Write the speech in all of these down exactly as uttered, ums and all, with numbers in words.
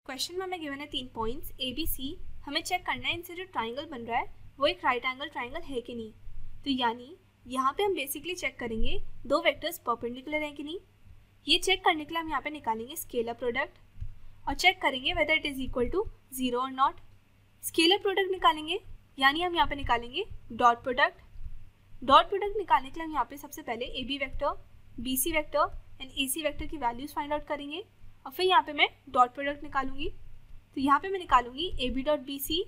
Question में हमें given है तीन पॉइंट्स ए बी सी। हमें चेक करना है इनसे जो ट्राइंगल बन रहा है वो एक राइट एंगल ट्राइंगल है कि नहीं। तो यानी यहाँ पे हम बेसिकली चेक करेंगे दो वेक्टर्स परपेंडिकुलर हैं कि नहीं। ये चेक करने के लिए हम यहाँ पे निकालेंगे स्केलर प्रोडक्ट और चेक करेंगे whether it is equal to zero और नॉट। स्केलर प्रोडक्ट निकालेंगे यानी हम यहाँ पे निकालेंगे डॉट प्रोडक्ट। डॉट प्रोडक्ट निकालने के लिए हम यहाँ पे सबसे पहले A B vector, B C vector and A C vector की वैल्यूज़ फाइंड आउट करेंगे और फिर यहाँ पे मैं डॉट प्रोडक्ट निकालूंगी। तो यहाँ पे मैं निकालूंगी A B dot B C,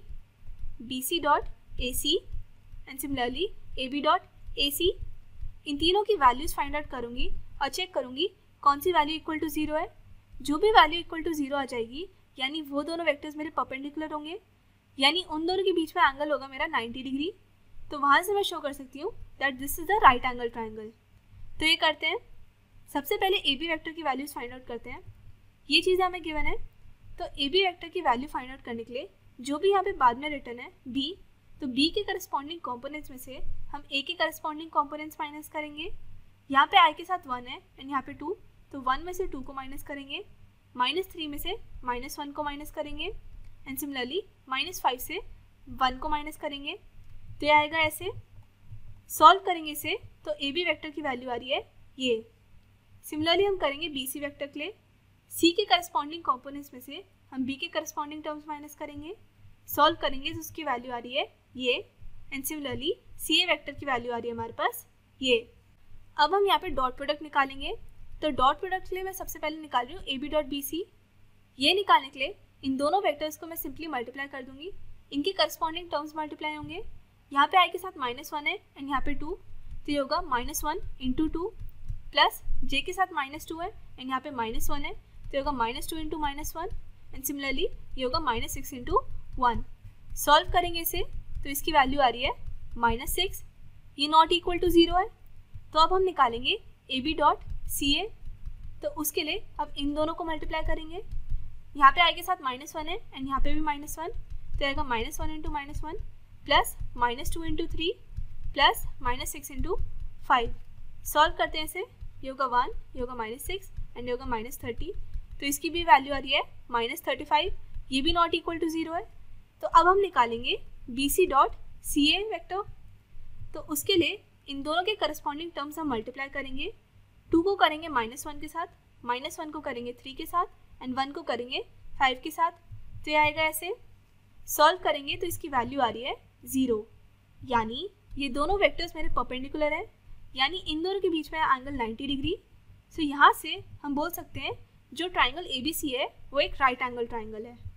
B C dot A C and similarly A B dot A C. इन तीनों की वैल्यूज़ फाइंड आउट करूँगी और चेक करूँगी कौन सी वैल्यू इक्वल टू ज़ीरो है। जो भी वैल्यू इक्वल टू ज़ीरो आ जाएगी यानी वो दोनों वेक्टर्स मेरे परपेंडिकुलर होंगे, यानी उन दोनों के बीच में एंगल होगा मेरा नाइन्टी डिग्री। तो वहाँ से मैं शो कर सकती हूँ that this is the right angle triangle. तो ये करते हैं, सबसे पहले ए बी वैक्टर की वैल्यूज़ फाइंड आउट करते हैं। ये चीज़ हमें गिवन है। तो ए बी वैक्टर की वैल्यू फाइंड आउट करने के लिए जो भी यहाँ पे बाद में रिटर्न है बी, तो बी के करस्पॉन्डिंग कॉम्पोनेंट्स में से हम ए के करस्पॉन्डिंग कॉम्पोनेंट्स माइनस करेंगे। यहाँ पे आई के साथ वन है एंड यहाँ पे टू, तो वन में से टू को माइनस करेंगे, माइनस थ्री में से माइनस वन को माइनस करेंगे एंड सिमिलरली माइनस फाइव से वन को माइनस करेंगे। तो ये आएगा ऐसे। सॉल्व करेंगे इसे तो ए बी वैक्टर की वैल्यू आ रही है ये। सिमिलरली हम करेंगे बी सी वैक्टर के लिए। सी के करस्पॉन्डिंग कॉम्पोनेंट्स में से हम बी के करस्पॉन्डिंग टर्म्स माइनस करेंगे, सॉल्व करेंगे तो उसकी वैल्यू आ रही है ये and similarly C A vector की वैल्यू आ रही है हमारे पास ये। अब हम यहाँ पे डॉट प्रोडक्ट निकालेंगे। तो डॉट प्रोडक्ट के लिए मैं सबसे पहले निकाल रही हूँ A B dot B C. ये निकालने के लिए इन दोनों वेक्टर्स को मैं सिंपली मल्टीप्लाई कर दूंगी, इनके करस्पॉन्डिंग टर्म्स मल्टीप्लाई होंगे। यहाँ पे आई के साथ माइनस वन है एंड यहाँ पे टू, तो ये होगा minus one into two plus J के साथ माइनस टू है एंड यहाँ पे माइनस वन है, तो होगा minus two into minus one and similarly ये होगा minus six into one. Solve करेंगे इसे तो इसकी वैल्यू आ रही है माइनस सिक्स। ये नॉट इक्वल टू ज़ीरो है। तो अब हम निकालेंगे ए बी डॉट सी ए। तो उसके लिए अब इन दोनों को मल्टीप्लाई करेंगे। यहाँ पे आई के साथ माइनस वन है एंड यहाँ पे भी माइनस वन, तो आएगा minus one into minus one plus minus two into three plus minus six into five. Solve करते हैं इसे, ये होगा वन, ये होगा माइनस सिक्स एंड ये होगा माइनस थर्टी। तो इसकी भी वैल्यू आ रही है माइनस थर्टी फाइव। ये भी नॉट इक्वल टू ज़ीरो है। तो अब हम निकालेंगे B C dot C A vector. तो उसके लिए इन दोनों के करस्पॉन्डिंग टर्म्स हम मल्टीप्लाई करेंगे। टू को करेंगे माइनस वन के साथ, माइनस वन को करेंगे थ्री के साथ एंड वन को करेंगे फाइव के साथ। तो ये आएगा ऐसे। सॉल्व करेंगे तो इसकी वैल्यू आ रही है ज़ीरो, यानी ये दोनों वेक्टर्स मेरे परपेंडिकुलर हैं, यानी इन दोनों के बीच में एंगल नाइन्टी डिग्री। सो यहाँ से हम बोल सकते हैं जो ट्राइंगल ए बी सी है वो एक राइट एंगल ट्राइंगल है।